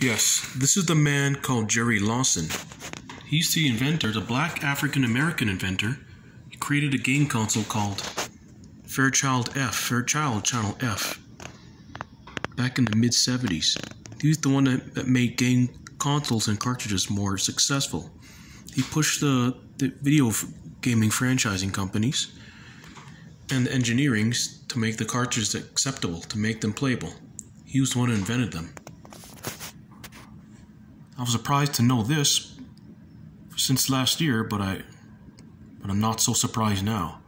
Yes, this is the man called Jerry Lawson. He's the inventor, the black African-American inventor. He created a game console called Fairchild Channel F, back in the mid-70s. He's the one that made game consoles and cartridges more successful. He pushed the video gaming franchising companies and the engineering to make the cartridges acceptable, to make them playable. He was the one who invented them. I was surprised to know this since last year, but I'm not so surprised now.